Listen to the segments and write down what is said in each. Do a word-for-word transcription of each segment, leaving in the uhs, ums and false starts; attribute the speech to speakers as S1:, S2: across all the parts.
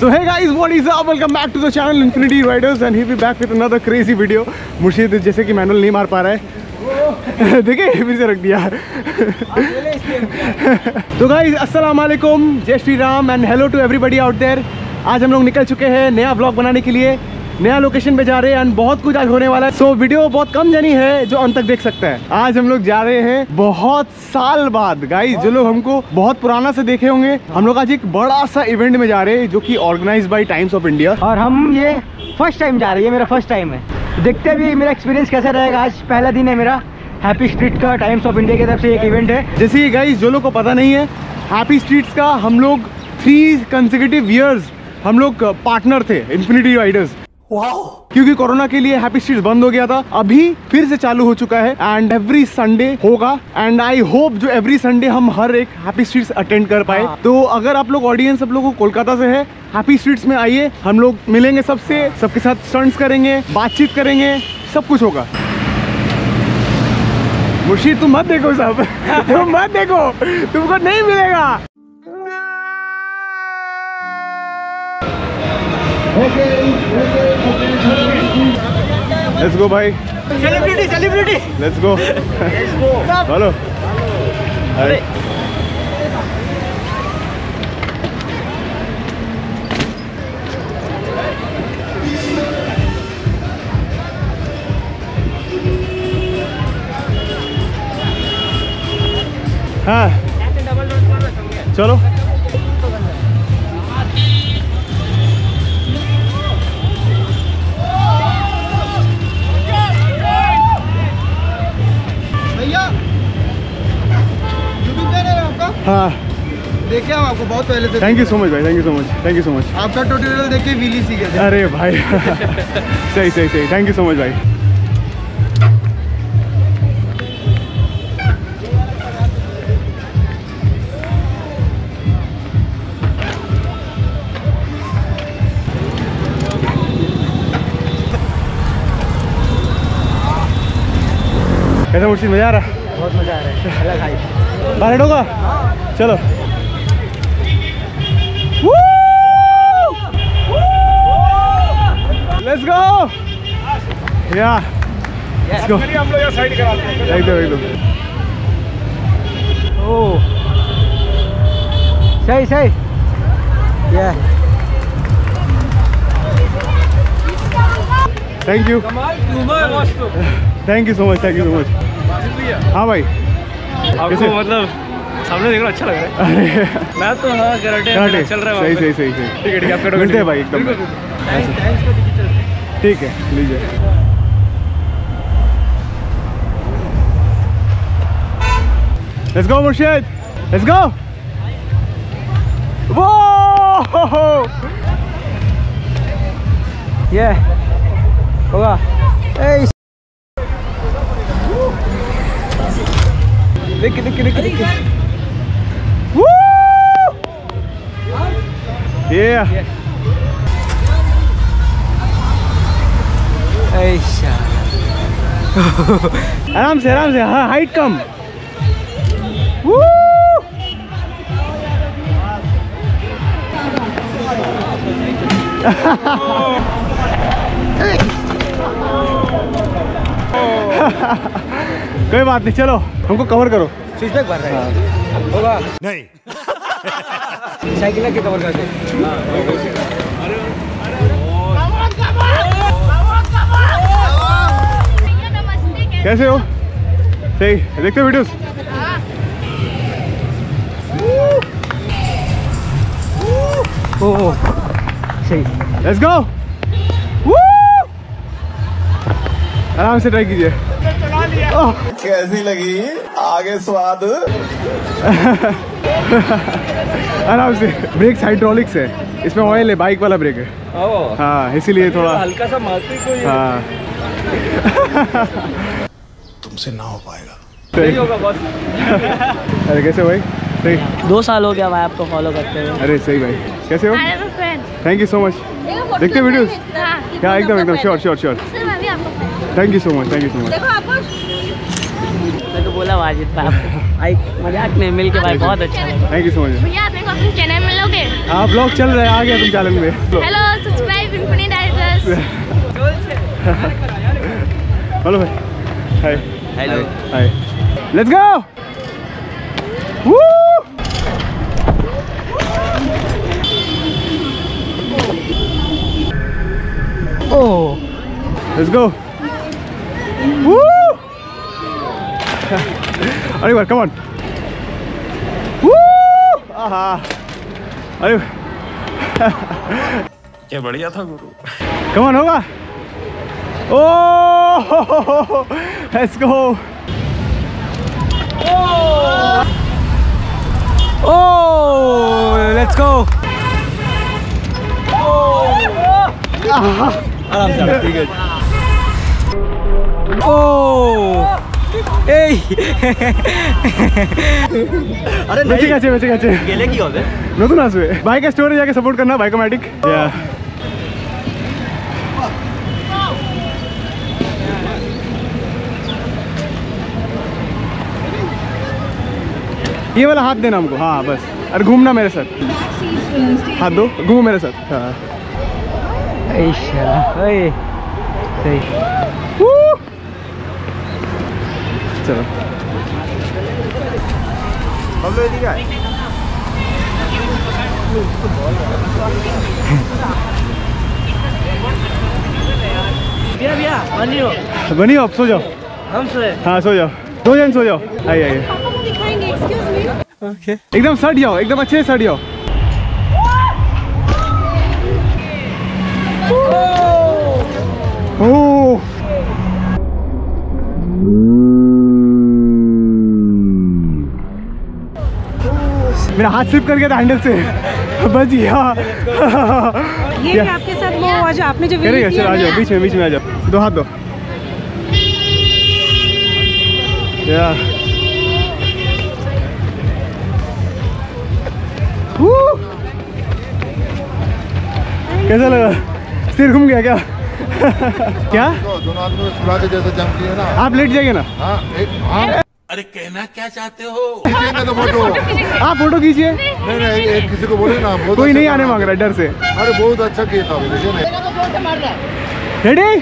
S1: So hey guys, what is up? Welcome back to the channel Infinity Riders and here we back with another crazy video. Murshid जैसे कि manual नहीं मार पा रहा है देखिए फिर से रख दिया तो गाइस अस्सलाम वालेकुम, जय Shri Ram and hello to everybody out there. आज हम लोग निकल चुके हैं नया व्लॉग बनाने के लिए, नया लोकेशन पे जा रहे हैं एंड बहुत कुछ आज होने वाला है। सो so, वीडियो बहुत कम जनी है जो अंत तक देख सकते हैं। आज हम लोग जा रहे हैं बहुत साल बाद। गाइस जो लोग हमको बहुत पुराना से देखे होंगे, हम लोग आज एक बड़ा सा इवेंट में जा रहे हैं जो कि organise by Times of India और हम ये फर्स्ट टाइम जा रहे हैं। मेरा फर्स्ट टाइम है, देखते भी मेरा एक्सपीरियंस कैसा रहेगा। आज पहला दिन है मेरा हैप्पी स्ट्रीट का, टाइम्स ऑफ इंडिया की तरफ से एक इवेंट है। जैसे गाइस जो लोग को पता नहीं है, हैप्पी स्ट्रीट्स का हम लोग थ्री कंसेक्यूटिव ईयर्स हम लोग पार्टनर थे इन्फिनिटी राइडर्स। क्योंकि कोरोना के लिए हैप्पी स्ट्रीट्स बंद हो गया था, अभी फिर से चालू हो चुका है एंड एवरी संडे होगा एंड आई होप जो एवरी संडे हम हर एक हैप्पी स्ट्रीट्स अटेंड कर पाए। तो अगर आप लोग ऑडियंस सब लोगों को कोलकाता से है, हैप्पी स्ट्रीट्स में आइए, हम लोग मिलेंगे सबसे, सबके साथ स्टंट्स करेंगे, बातचीत करेंगे, सब कुछ होगा। मुर्शीद तुम मत देखो सब तुम मत देखो, तुमको नहीं मिलेगा। लेट्स गो भाई, celebrity celebrity let's go hello. अरे हाँ चलो हाँ
S2: देखिए हम आपको बहुत पहले से।
S1: थैंक यू सो मच भाई, thank you so much, thank you so much.
S2: आपका ट्यूटोरियल देख के व्हीली सीखे थे।
S1: अरे भाई सही सही सही, थैंक यू सो मच भाई। कैसा मुर्शीद, मजा आ रहा है?
S2: बहुत मजा आ रहा है, अलग हाइप।
S1: बाहर होगा, चलो लेट्स गो या लेट्स गो। हम लोग यार साइड करा लेते हैं एकदम एकदम।
S2: ओह सही सही या
S1: thank you thank you so much, thank you so much. हाँ भाई
S3: आपको मतलब सामने देखना अच्छा लग रहा है।
S1: अरे
S3: मैं तो हाँ कराटे
S1: कराटे
S3: चल रहा है।
S1: सही सही सही सही,
S3: ठीक है ठीक है, आपका
S1: मिलते हैं भाई एकदम। ठीक है लीजिए। Let's go Murshid, let's go. वो
S2: ये होगा। ए
S1: देखिए देखिए देखिए देखिए ये आराम से आराम से, हाँ हाइट कम। कोई बात नहीं, चलो हमको कवर करो।
S2: स्विच बैक भर रहा है होगा
S1: नहीं
S2: साइकिल के कवर कर दे।
S1: कैसे हो? सही, देखते हो वीडियोस?
S2: ओह सही,
S1: लेट्स गो। आराम से ट्राई कीजिए।
S4: कैसी लगी आगे स्वाद?
S1: आराम से। ब्रेक हाइड्रोलिक्स है, इसमें ऑयल है, बाइक वाला ब्रेक है। हाँ इसीलिए थोड़ा
S3: हल्का सा मारते को ये
S1: हाँ
S4: तुमसे ना हो पाएगा।
S3: सही होगा बस।
S1: अरे कैसे भाई? सही।
S5: दो साल हो गया भाई आपको फॉलो करते हुए।
S1: अरे सही भाई, कैसे हो? Thank you so much. देखते वीडियोस? क्या एकदम एकदम sure sure sure. Thank you so much, thank you so much.
S5: मैं तो बोला वाजिद भाई आपको, भाई मजाक नहीं, मिल के भाई बहुत अच्छा लगा।
S1: Thank you so much.
S6: भैया आप मेरे को अपने चैनल में लोगे?
S1: हाँ ब्लॉग चल रहा है, आ गया तुम चैनल में।
S6: Hello, subscribe infinite directors.
S1: Hello भाई, hi
S5: hello
S1: hi, let's go. Woo
S2: Oh.
S1: Let's go. Woo अरे बार, कम ऑन। वू आहा, अरे
S3: क्या बढ़िया था गुरु।
S1: कम ऑन, होगा। Oh let's go.
S2: Oh, let's go.
S1: आराम से, ठीक है।
S2: Oh. Hey.
S1: আরে বেঁচে গেছে, বেঁচে গেছে।
S5: গেলে কি হবে?
S1: নতুন আসবে। বাইক স্টোরে যাকে সাপোর্ট करना, बाइकोमैटिक। या ये वाला हाथ देना हमको। हाँ बस, अरे घूमना मेरे साथ, हाथ दो, घूमो मेरे साथ। हाँ
S2: Hey, शाला। Hey. Hey.
S1: वू! चलो
S5: भैया भैया बनी हो।
S1: बनी हो, अब सो जाओ।
S5: हम सोए।
S1: हाँ सो जाओ, दो जन सो जाओ। आइए आइए,
S2: Okay.
S1: एकदम सट जाओ, एकदम अच्छे से सट जाओ। ओह मेरा हाथ स्लिप कर गया था हैंडल से, बच गया।
S7: ये भी आपके साथ वो आज आपने जो वीडियो
S1: करेगा, चलो आ
S7: किया
S1: जाओ, बीच में बीच में आ जाओ, दो हाथ दो। यार कैसा लगा? सिर घूम गया क्या? क्या
S4: दोनों आदमी सुला के जैसे जम किए ना।
S1: आप लेट जाइए ना।
S4: हाँ, एक- हाँ।
S8: अरे कहना क्या चाहते हो?
S4: खींचेंगे तो फोटो।
S1: आप फोटो खींचिए।
S4: नहीं नहीं, एक किसी को बोले ना, बहुत
S1: कोई
S4: अच्छा
S1: नहीं
S4: गाना
S1: आने मांग रहा डर से।
S4: अरे बहुत अच्छा किया था, देखिए ना।
S1: रेडी?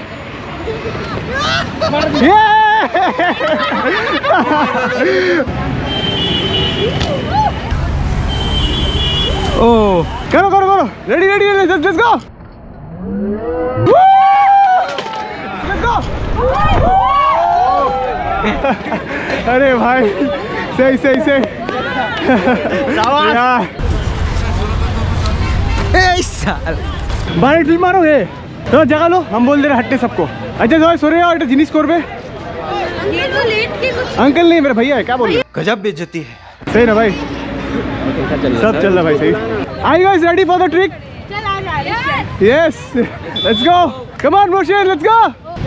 S2: Oh.
S1: करो करो करो, ready ready, let's let's go. Let's go. अरे भाई, सही सही सही। यार
S2: Hey, शाला।
S1: बाहर फिल्म मारो है तो जगह लो, हम बोल दे रहे हट्टे सबको। अच्छा सो सो रहे हो, এটা জিনিস করবে।
S6: ये तो लेट के कुछ
S1: अंकल नहीं, मेरा भैया है, क्या बोल रहे
S2: गजब बेइज्जती है।
S1: हो? सही ना भाई, सब चल रहा भाई सही। Are you guys ready for the trick?
S6: चल आ जा रहे हैं।
S1: Yes, let's go. Come on, Moshe, let's go.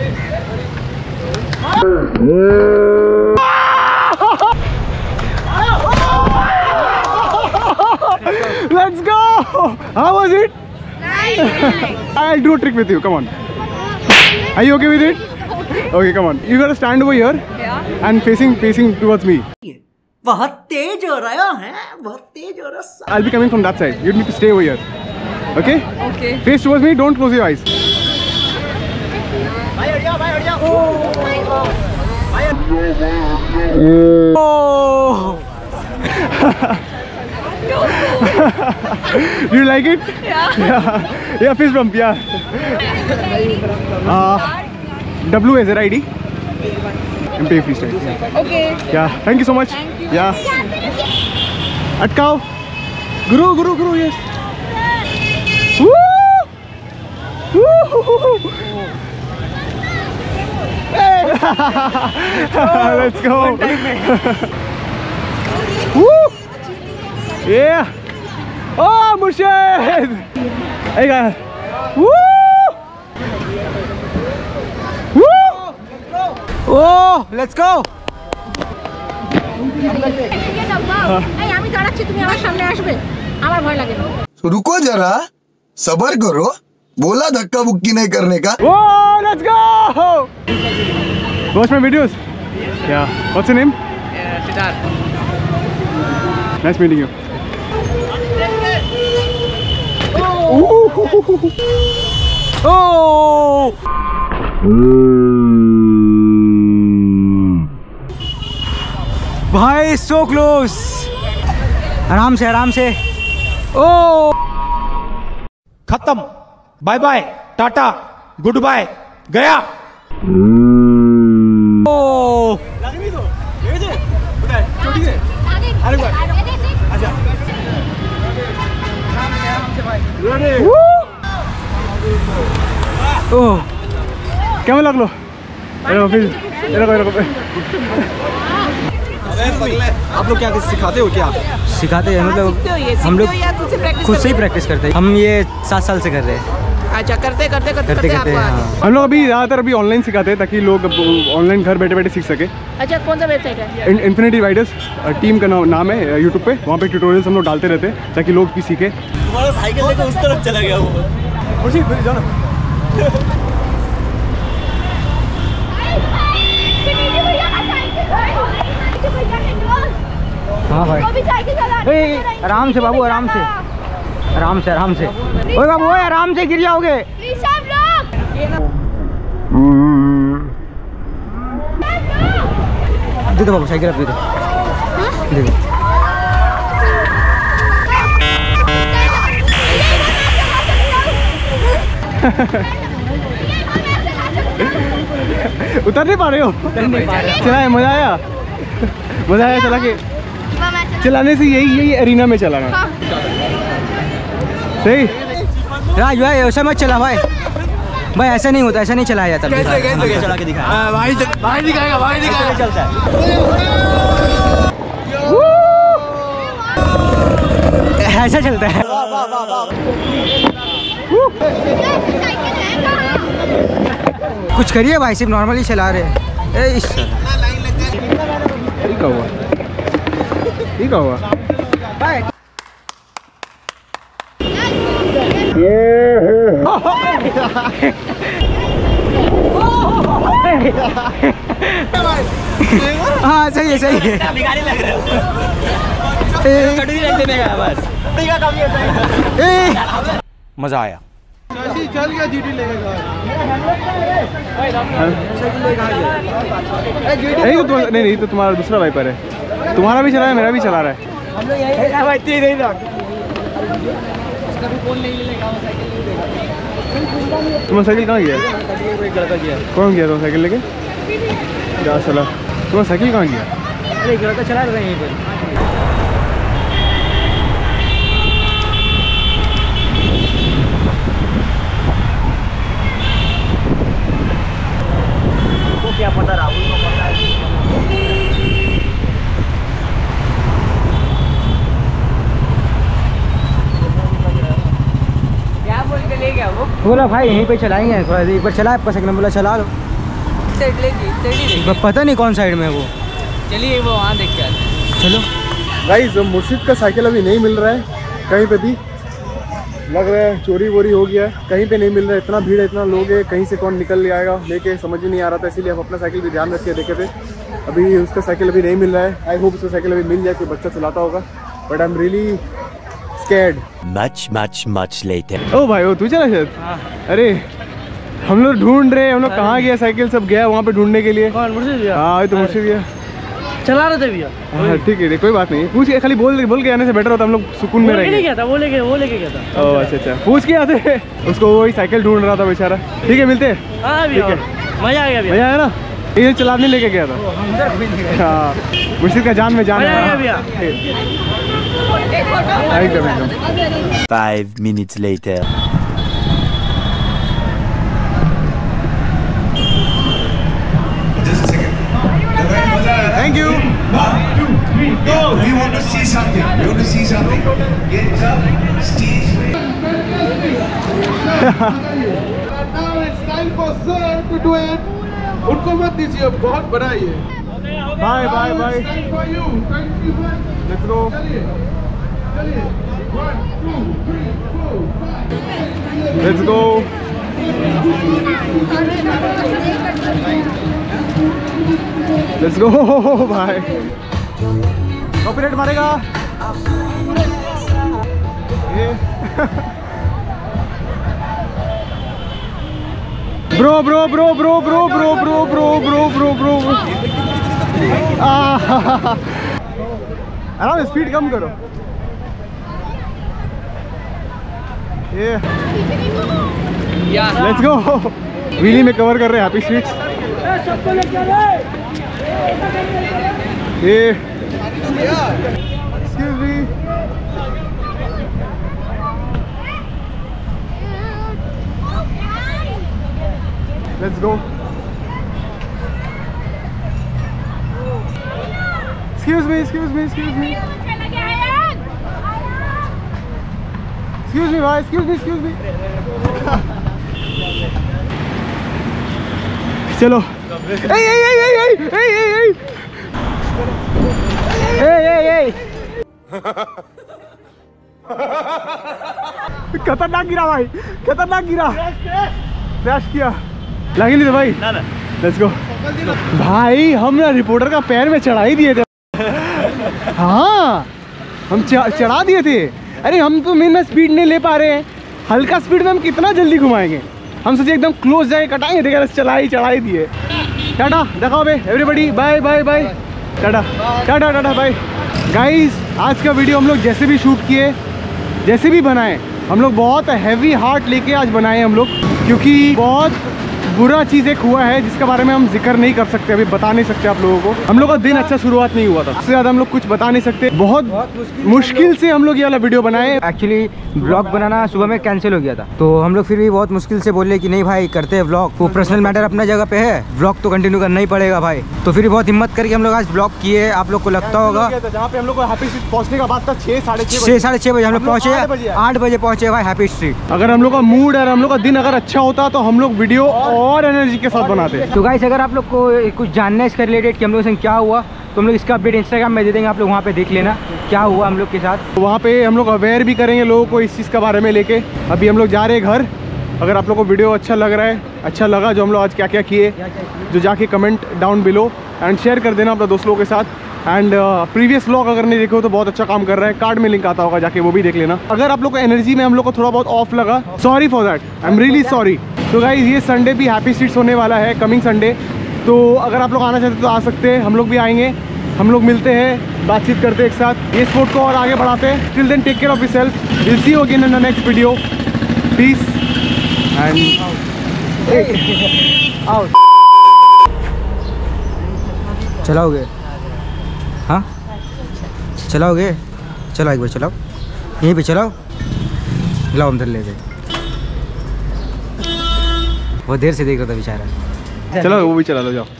S1: Let's go. How was it? I'll do a trick with you. Come on. Are you okay with it? Okay, come on. You gotta stand over here and facing facing towards me.
S5: बहुत तेज हो रहा है, बहुत तेज हो रहा है।
S1: I'll be coming from that side. You need to stay over here. Okay?
S7: Okay.
S1: Face towards me. Don't close your eyes.
S2: Oh.
S1: Do you like it? Yeah. Yeah, yeah, fist bump, yeah. Uh, W is R I D. M P freestyle.
S7: Okay.
S1: Yeah, thank you so much. Yeah. Atkao. Guru, Guru, Guru, yes. Woo! Woo! Hey! Let's go. Woo! Yeah. Oh, Murshid! Hey guys. Woo! Woo!
S2: Oh, let's go.
S7: এই আমি দাঁড়াচ্ছি, তুমি আমার সামনে আসবে, আমার ভয় লাগে না।
S9: रुको जरा, सबर करो, बोला धक्का बुक्की नहीं करने का।
S1: Whoa, let's go! Watch my videos. Yeah. What's your name?
S5: Siddharth.
S1: Nice meeting you.
S2: ओ भाई सो क्लोज। आराम से आराम से। ओ
S8: खत्म, bye bye, tata, goodbye, गया।
S2: ओ
S1: ओह क्या लगलो?
S2: आप लोग क्या सिखाते हो? क्या सिखाते हैं? मतलब हम लोग खुद से ही प्रैक्टिस करते हैं। हम ये सात साल से कर रहे हैं।
S7: अच्छा, करते करते करते
S2: करते करते हाँ।
S1: हम लोग अभी ज़्यादातर अभी ऑनलाइन सिखाते हैं ताकि लोग ऑनलाइन घर बैठे बैठे सीख सके।
S7: अच्छा, कौन सा वेबसाइट है?
S1: इन्फिनिटी राइडर्स टीम का नाम है यूट्यूब पे। वहाँ पे ट्यूटोरियल्स हम लोग डालते रहते हैं ताकि लोग भी सीखे।
S3: तुम्हारा साइकिल लेकर उस तरफ चला गया वो।
S2: हाँ भाई, आराम से बाबू, आराम से आराम से आराम से। ओए बाबू, ओए आराम से, गिर जाओगे। दे दो बाबू, साइकिल आप दे दो, दे दो।
S1: उतर नहीं पा रहे हो? चला है, मजा आया? मजा आया चला के? चलाने से यही यही एरिना में चलाना सही।
S2: राज भाई ऐसा मत चला भाई, भाई ऐसा नहीं होता, ऐसा नहीं चलाया जाता।
S3: कैसे कैसे चला के दिखा भाई, भाई दिखाएगा, भाई दिखाएगा, चलता है,
S2: ऐसा चलता है। कुछ करिए भाई, सिर्फ नॉर्मली चला रहे हैं।
S1: ठीक हुआ, ठीक हुआ भाई।
S2: हाँ सही है, सही है।
S8: मजा आया।
S1: चल गया जीटी लेगा। नहीं तो नहीं नहीं तो तुम्हारा दूसरा वाइपर है। तुम्हारा भी चला है, मेरा भी चला रहा है। तुम्हारा साइकिल कहाँ गया? कौन गया? तो साइकिल लेके जा चला। तुम्हारा साइकिल कहाँ गया?
S2: अरे लड़का चला रहा है यहीं पर। क्या पता, राहुल को पता है। क्या बोल के ले गया वो? बोला भाई यहीं पे चलाएंगे, थोड़ा एक बार चला आपका साइकिल, बोला चला लो। साइड लेगी, पता नहीं कौन साइड में है वो। चलिए वो वहाँ देख के आते हैं। चलो
S1: गाइस, मुर्शिद का साइकिल अभी नहीं मिल रहा है कहीं पे भी। लग रहा है चोरी वोरी हो गया है, कहीं पे नहीं मिल रहा है। इतना भीड़ है, इतना लोग है, कहीं से कौन निकल आएगा लेके, समझ ही नहीं आ रहा था। इसीलिए हम अपना साइकिल भी ध्यान रख के देखे थे। अभी उसका साइकिल अभी नहीं मिल रहा है। आई होप उसका साइकिल अभी मिल जाए, कोई बच्चा चलाता होगा, but I am really scared.
S8: Much much much later.
S1: ओ भाई, ओ तू चला शायद? अरे हम लोग ढूंढ रहे हैं, हम लोग कहाँ गया साइकिल, सब गया वहाँ पे ढूंढने के लिए। हाँ ये तो मुझसे भी है,
S3: चला रहे थे भैया।
S1: हाँ ठीक है, कोई बात नहीं। पूछ के खाली बोल बोल के आने से बेटर होता, हम लोग सुकून में रहेंगे।
S3: गया था वो लेके वो लेके गया था।
S1: ओह अच्छा अच्छा, पूछ के आते उसको, वही साइकिल ढूंढ रहा था बेचारा। ठीक है, मिलते हैं।
S3: हाँ भैया, मजा आ गया भैया।
S1: मजा आया ना? ये चलाने लेके गया था। हाँ, मुर्शिद का जान में जान है
S3: भैया।
S1: एकदम एकदम।
S8: Five minutes later.
S1: Thank you.
S10: One, two, three, go. We want to see something. We want to see something. Get up, stage.
S4: Now it's time for sir to do it. उनको मत दीजिए, बहुत बड़ा ये।
S1: Bye bye bye.
S4: Time for you. Thank you.
S1: Let's go.
S4: चलिए, चलिए. One, two, three, four, five.
S1: Let's go. Let's go भाई। Copyright मारेगा ये। Bro bro bro bro bro bro bro bro bro bro bro आराम speed कम करो। ये let's go. Wheelie में कवर कर रहे हैं हैप्पी स्ट्रीट्स। ये excuse me, let's go. Excuse me excuse me excuse me excuse me भाई, एक्सक्यूज मी एक्सक्यूज मी। चलो ए ए ए ए ए ए ए ए खतरनाक गिरा भाई, खतरनाक गिरा, क्रैश किया। लगी नहीं भाई? ना ना। लेट्स गो भाई। हम ना रिपोर्टर का पैर में चढ़ा ही दिए थे। हाँ हम चढ़ा दिए थे। अरे हम तो मेन में स्पीड नहीं ले पा रहे हैं, हल्का स्पीड में हम कितना जल्दी घुमाएंगे। हम सोचे एकदम क्लोज जाए कटाएंगे, देखा चढ़ाई चढ़ाई दिए। टाटा दिखाओ भाई everybody, bye bye bye, tata tata tata bye. Guys आज का वीडियो हम लोग जैसे भी शूट किए, जैसे भी बनाए, हम लोग बहुत हैवी हार्ट लेके आज बनाए हम लोग, क्योंकि बहुत बुरा चीज़ एक हुआ है जिसके बारे में हम जिक्र नहीं कर सकते, अभी बता नहीं सकते आप लोगों को। हम लोग का दिन अच्छा शुरुआत नहीं हुआ था, उससे ज़्यादा हम लोग कुछ बता नहीं सकते। बहुत, बहुत मुश्किल, मुश्किल से हम लोग ये वाला वीडियो बनाए।
S2: एक्चुअली ब्लॉग बनाना सुबह में कैंसिल हो गया था, तो हम लोग फिर भी बहुत मुश्किल से बोले कि नहीं भाई करते हैं ब्लॉग। वो पर्सनल मैटर अपना जगह पे है, ब्लॉग तो कंटिन्यू करना ही पड़ेगा भाई। तो फिर बहुत हिम्मत करके हम लोग आज ब्लॉग किए। आप लोग को लगता होगा
S1: जहाँ पे हम लोग को हैप्पी स्ट्रीट पहुँचने का बात था छः साढ़े छः
S2: छः साढ़े छः बजे हम लोग पहुँचे, आठ बजे पहुँचे भाई हैप्पी स्ट्रीट।
S1: अगर हम लोग का मूड और हम लोग का दिन अगर अच्छा होता तो हम लोग वीडियो और एनर्जी के साथ बनाते।
S2: तो गाइस अगर आप लोग को कुछ जानना है इसका रिलेटेड कि हम लोग के संग क्या हुआ, तो हम लोग इसका अपडेट इंस्टाग्राम में दे देंगे, आप लोग वहाँ पे देख लेना क्या हुआ हम लोग के साथ।
S1: वहाँ पे हम लोग अवेयर भी करेंगे लोगों को इस चीज़ के बारे में लेके। अभी हम लोग जा रहे हैं घर। अगर आप लोग को वीडियो अच्छा लग रहा है, अच्छा लगा जो हम लोग आज क्या क्या किए, जो जाके comment down below and share कर देना अपने दोस्त लोगों के साथ। एंड प्रीवियस व्लॉग अगर नहीं देखे हो तो बहुत अच्छा काम कर रहा है, कार्ड में लिंक आता होगा, जाके वो भी देख लेना। अगर आप लोग को एनर्जी में हम लोग को थोड़ा बहुत ऑफ लगा, sorry for that, I am really sorry. तो गाइस ये संडे भी हैप्पी स्ट्रीट्स होने वाला है, कमिंग संडे। तो अगर आप लोग आना चाहते तो आ सकते हैं, हम लोग भी आएंगे, हम लोग मिलते हैं, बातचीत करते हैं एक साथ, ये स्पोर्ट को और आगे बढ़ाते हैं। Till then take care of yourself, will see you again in the next video, peace and out.
S2: चलाओगे? हाँ चलाओगे? चलो एक बार चलाओ, यहीं पे चलाओ, लाओ अंदर ले गए। बहुत देर से देख रहा था बेचारा।
S1: चलो वो भी चला लो, जाओ।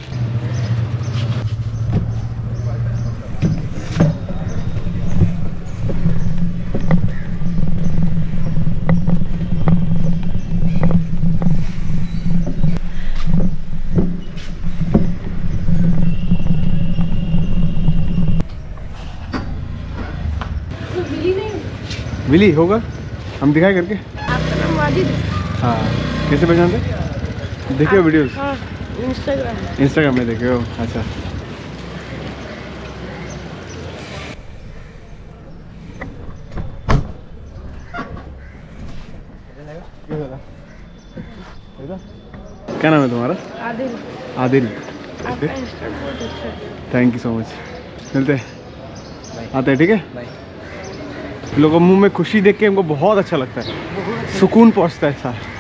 S1: मिली होगा, हम दिखाए करके। हाँ कैसे पहचानते? देखे हो वीडियोस?
S6: हाँ, इंस्टाग्राम
S1: इंस्टाग्राम में देखे हो? अच्छा क्या नाम है तुम्हारा?
S6: आदिल।
S1: आदिल,
S6: आपका इंस्टा बहुत अच्छा है।
S1: Thank you so much. मिलते हैं, आते हैं, ठीक है? लोगों के मुंह में खुशी देख के हमको बहुत अच्छा लगता है, सुकून पहुंचता है सारा।